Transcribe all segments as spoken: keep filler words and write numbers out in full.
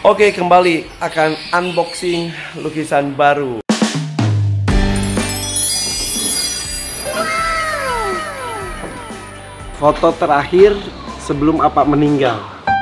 Oke, kembali akan unboxing lukisan baru. Foto terakhir sebelum Apa meninggal.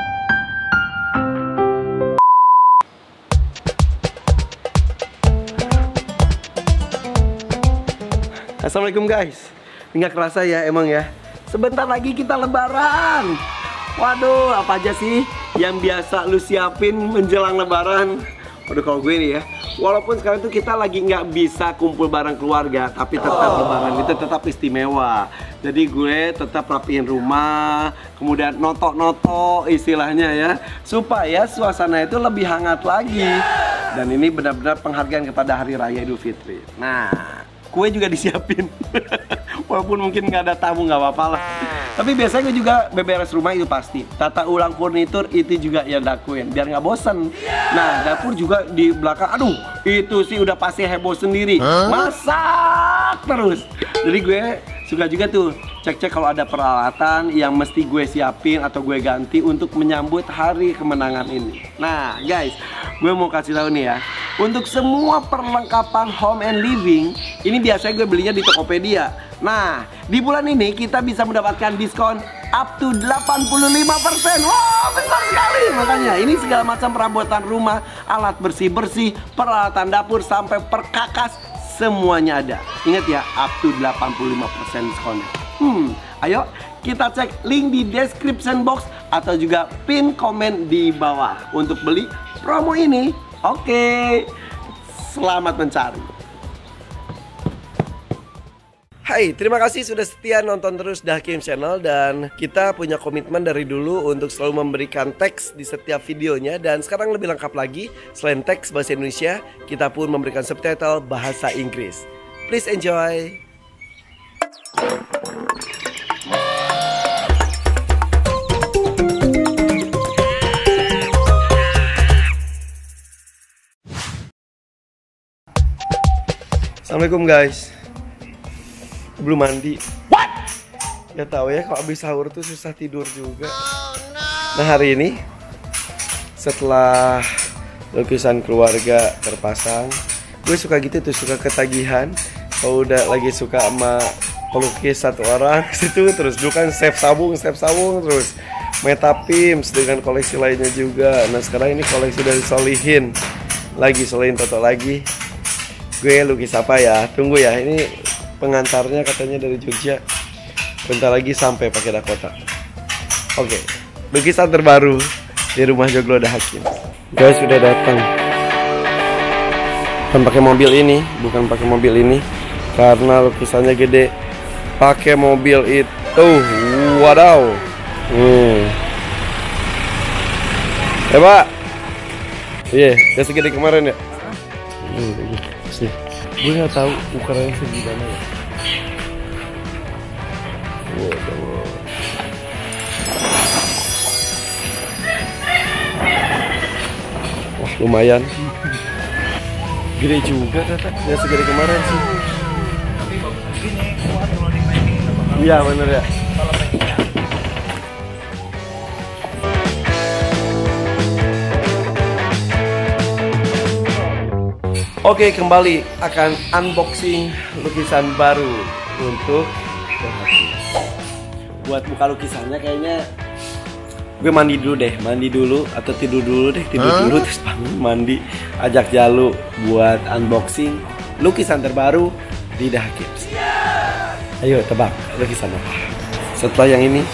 Assalamualaikum guys. Nggak kerasa ya emang ya. Sebentar lagi kita lebaran. Waduh, apa aja sih yang biasa lu siapin menjelang lebaran? Waduh, kalau gue nih ya, walaupun sekarang tuh kita lagi nggak bisa kumpul bareng keluarga, tapi tetap oh. lebaran itu tetap istimewa. Jadi gue tetap rapiin rumah, kemudian noto-noto istilahnya ya, supaya suasana itu lebih hangat lagi. Dan ini benar-benar penghargaan kepada Hari Raya Idul Fitri. Nah, kue juga disiapin. Walaupun mungkin nggak ada tamu, nggak apa-apa lah. Tapi biasanya gue juga beberes rumah itu pasti. Tata ulang furnitur itu juga yang lakuin biar nggak bosen. Nah, dapur juga di belakang. Aduh, itu sih udah pasti heboh sendiri. Masak terus. Jadi gue suka juga tuh cek-cek kalau ada peralatan yang mesti gue siapin atau gue ganti untuk menyambut hari kemenangan ini. Nah guys, gue mau kasih tahu nih ya, untuk semua perlengkapan home and living ini biasanya gue belinya di Tokopedia. Nah, di bulan ini kita bisa mendapatkan diskon up to delapan puluh lima persen. Wah, besar sekali. Makanya ini segala macam perabotan rumah, alat bersih-bersih, peralatan dapur sampai perkakas, semuanya ada. Ingat ya, up to delapan puluh lima persen diskonnya. Hmm, ayo kita cek link di description box atau juga pin komen di bawah untuk beli promo ini. Oke, selamat mencari. Hai, terima kasih sudah setia nonton terus The Hakim Channel. Dan kita punya komitmen dari dulu untuk selalu memberikan teks di setiap videonya. Dan sekarang lebih lengkap lagi, selain teks bahasa Indonesia, kita pun memberikan subtitle bahasa Inggris. Please enjoy. Assalamualaikum guys. Belum mandi. What? Gak tahu ya, kalau abis sahur tuh susah tidur juga. Oh, no. Nah hari ini setelah lukisan keluarga terpasang, gue suka gitu tuh, suka ketagihan. Kalau udah lagi suka sama pelukis satu orang situ terus, dulu kan save sabung, save sabung terus Metapims dengan koleksi lainnya juga. Nah sekarang ini koleksi dari Solihin, lagi Solihin Toto lagi. Gue lukis apa ya? Tunggu ya, ini pengantarnya katanya dari Jogja. Bentar lagi sampai pakai Dakota. Oke, lukisan terbaru di rumah Joglo The Hakim. Guys sudah datang. Bukan pakai mobil ini, bukan pakai mobil ini, karena lukisannya gede. Pakai mobil itu, wadaw. Hmm. Eh Pak, iya, yeah, segede kemarin ya. Hmm, sih. Gue nggak tahu ukurannya segimana ya. Waduh. Wah lumayan. Gede juga Tata. Ya segede kemarin sih. Tapi bagus gini, kuat kalau dimainin. Iya bener ya. Oke, kembali akan unboxing lukisan baru untuk buat buka lukisannya. Kayaknya gue mandi dulu deh, mandi dulu atau tidur dulu deh, tidur huh? dulu terus bangun mandi, ajak Jalu buat unboxing lukisan terbaru di The Hakim. Ayo tebak lukisan apa? Setelah yang ini,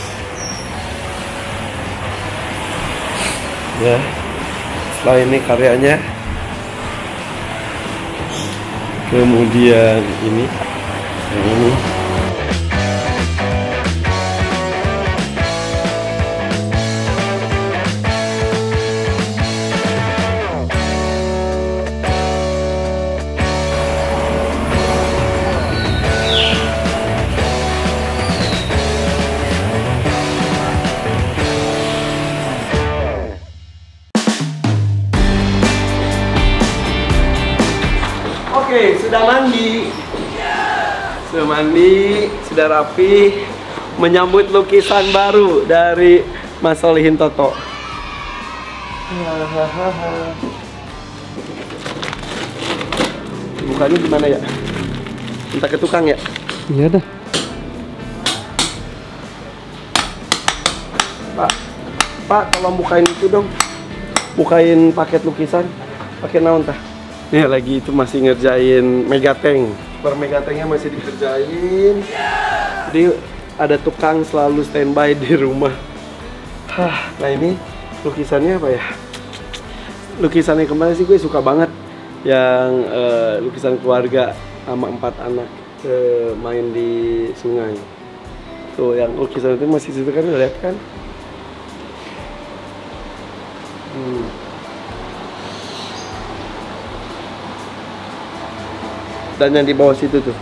ya, setelah ini karyanya. Kemudian ini, yang ini. Oke, sudah mandi. Sudah mandi, sudah rapi, menyambut lukisan baru dari Mas Solihin Toto. Bukanya gimana ya? Minta ke tukang ya? Iya dah. Pak, Pak, tolong bukain itu dong. Bukain paket lukisan. Pakai naon tah? Nih lagi itu masih ngerjain megatank. Per megatanknya masih dikerjain. Jadi ada tukang selalu standby di rumah. Hah, nah ini lukisannya apa ya? Lukisannya kemarin sih gue suka banget. Yang uh, lukisan keluarga sama empat anak uh, main di sungai. Tuh yang lukisan itu masih situ kan, lihat kan? Hmm. Dan yang di bawah situ tuh.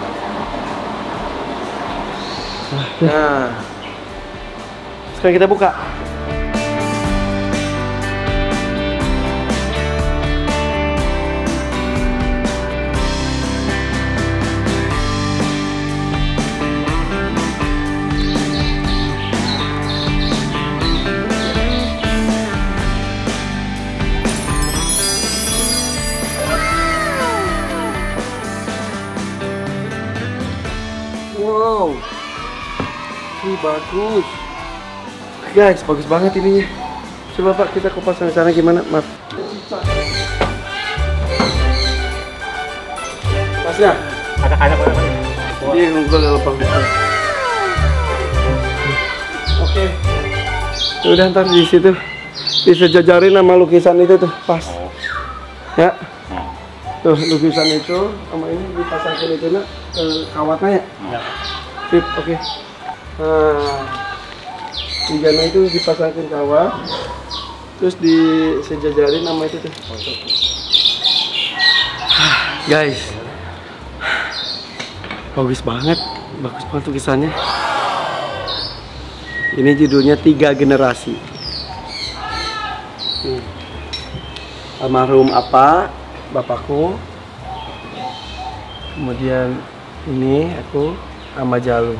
Nah, sekarang kita buka. Wow, ini bagus, guys, bagus banget ininya. Coba Pak, kita kupas dari sana gimana, maaf. Pasnya? Ada-ada mana? Iya, ngumpul lepas. Oke. Udah ntar di situ disejajarin sama lukisan itu tuh, pas. Ya. Tuh lukisan itu sama ini dipasangin itu nak ke kawatnya ya? Ya. Sip, oke. Okay. Nah, tiganya itu dipasangin kawat, terus disejajarin sama itu tuh. Guys, bagus banget, bagus banget lukisannya. Ini judulnya Tiga Generasi. Hmm. Almarhum apa? Bapakku, kemudian ini aku sama Jalu.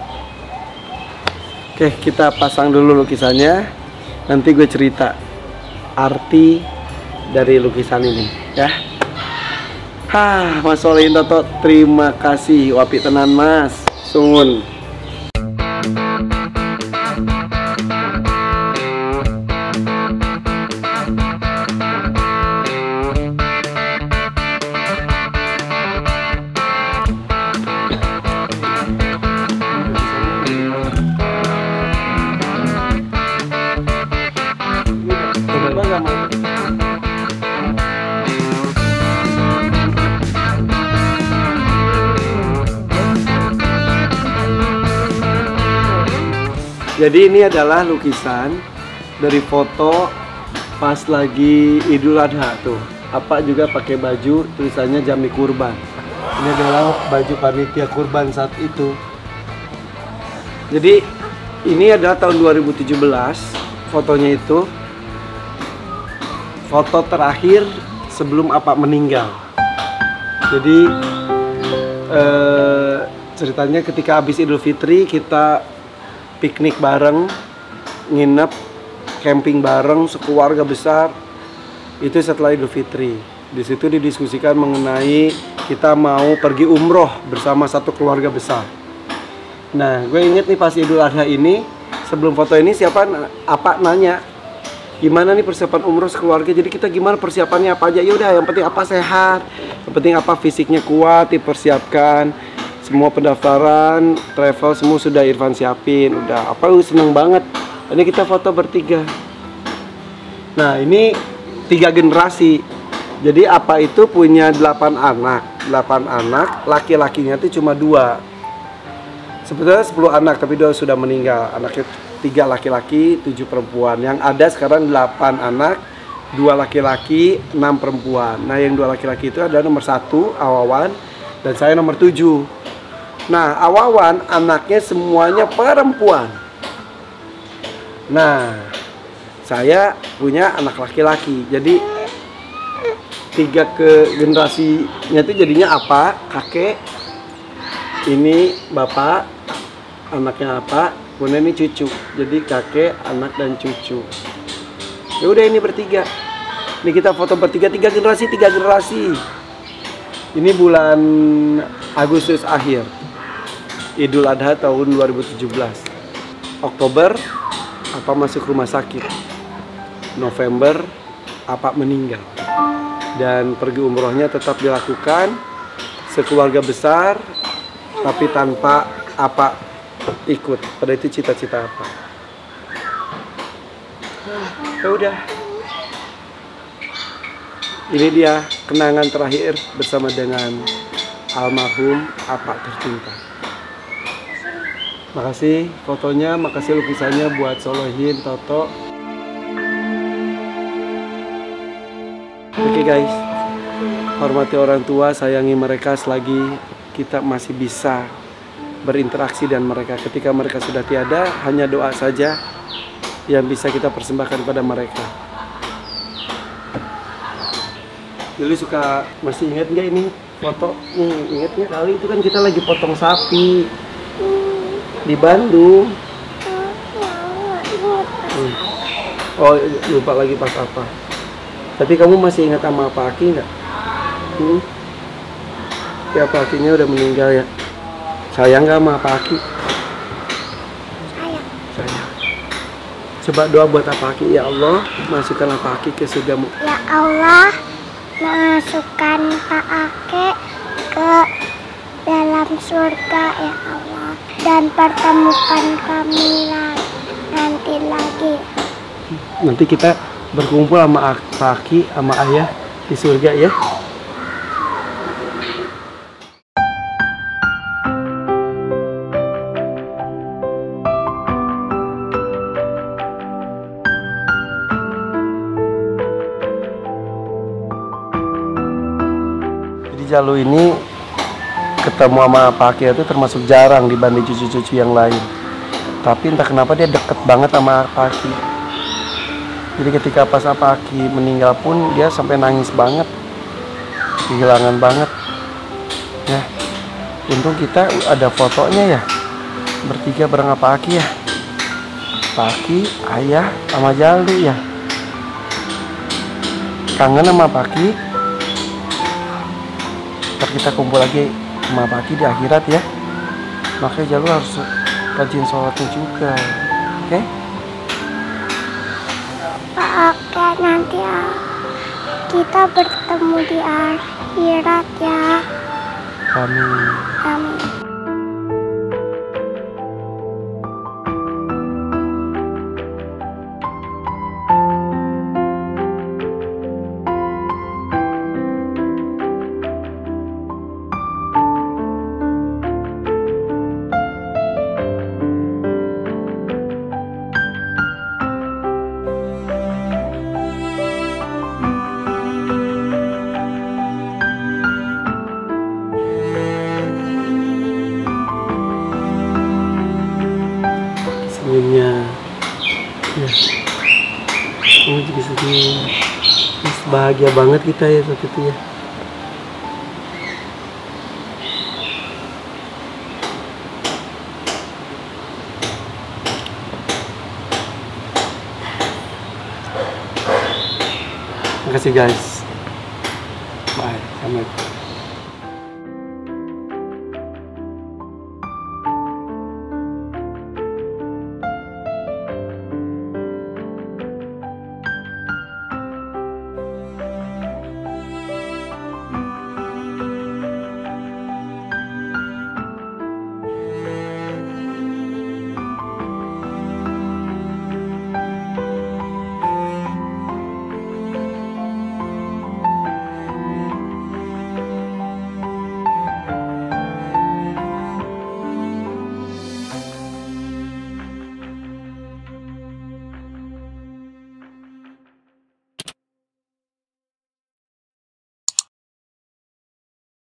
Oke, kita pasang dulu lukisannya, nanti gue cerita arti dari lukisan ini ya. Hah, Mas Solihin Toto, terima kasih, wapi tenan Mas, sungun. Jadi ini adalah lukisan dari foto pas lagi Idul Adha tuh. Apa juga pakai baju tulisannya Jami Kurban. Ini adalah baju panitia kurban saat itu. Jadi ini adalah tahun dua ribu tujuh belas fotonya itu. Foto terakhir sebelum Apa meninggal. Jadi eh, ceritanya ketika habis Idul Fitri kita piknik bareng, nginep, camping bareng, sekeluarga besar. Itu setelah Idul Fitri. Di situ didiskusikan mengenai kita mau pergi umroh bersama satu keluarga besar. Nah, gue inget nih pas Idul Adha ini, sebelum foto ini siapa Apa nanya, gimana nih persiapan umroh sekeluarga? Jadi kita gimana persiapannya apa aja? Ya udah, yang penting Apa sehat, yang penting Apa fisiknya kuat, dipersiapkan. Semua pendaftaran, travel semua sudah Irfan siapin, udah Apa seneng banget. Ini kita foto bertiga. Nah ini tiga generasi. Jadi Apa itu punya delapan anak, delapan anak, laki-lakinya itu cuma dua. Sebetulnya sepuluh anak, tapi dua sudah meninggal. Anaknya tiga laki-laki, tujuh perempuan. Yang ada sekarang delapan anak, dua laki-laki, enam perempuan. Nah yang dua laki-laki itu adalah nomor satu Awawan dan saya nomor tujuh. Nah, Awawan anaknya semuanya perempuan. Nah, saya punya anak laki-laki. Jadi tiga ke generasinya itu jadinya Apa, kakek, ini bapak, anaknya Apa, kemudian ini cucu. Jadi kakek, anak dan cucu. Ya udah, ini bertiga. Ini kita foto bertiga, tiga generasi, tiga generasi. Ini bulan Agustus akhir, Idul Adha tahun dua ribu tujuh belas. Oktober, apa masuk rumah sakit. November, apa meninggal. Dan pergi umrohnya tetap dilakukan sekeluarga besar, tapi tanpa apa ikut. Pada itu cita-cita apa. Ya udah. Ini dia kenangan terakhir bersama dengan almarhum apa tercinta. Makasih fotonya, makasih lukisannya buat Solohin, Toto. Oke okay guys, hormati orang tua, sayangi mereka selagi kita masih bisa berinteraksi dan mereka. Ketika mereka sudah tiada, hanya doa saja yang bisa kita persembahkan pada mereka. Dulu suka, masih ingat nggak ini foto? Nih, ingat nggak? Kali itu kan kita lagi potong sapi di Bandung. Hmm. Oh, lupa lagi pas apa. Tapi kamu masih ingat sama Pak Aki nggak? Hmm? Ya, Pak Akinya udah meninggal ya. Sayang nggak sama Pak Aki? Sayang. Sayang. Coba doa buat Pak Aki. Ya Allah, masukkanlah Pak Aki ke surgamu. Ya Allah, masukkan Pak Aki ke dalam surga ya Allah, dan pertemukan kami nanti lagi. Nanti kita berkumpul sama Pak Aki, sama Ayah di surga ya. Jadi Jalu ini ketemu sama Pak Aki itu termasuk jarang dibanding cucu-cucu yang lain. Tapi entah kenapa dia deket banget sama Pak Aki. Jadi ketika pas Pak Aki meninggal pun dia sampai nangis banget, kehilangan banget. Ya, untung kita ada fotonya ya, bertiga bareng Pak Aki ya. Pak Aki, Ayah, sama Jalu ya. Kangen sama Pak Aki. Ntar kita kumpul lagi sama Pak Aki di akhirat ya. Makanya Jalu harus rajin sholatnya juga, oke? Okay? Oke, nanti ya kita bertemu di akhirat ya. Amin. Amin. Senyumnya ya, kamu juga senyum. Mas, bahagia banget kita ya saat itu ya. Makasih guys, bye, assalamualaikum.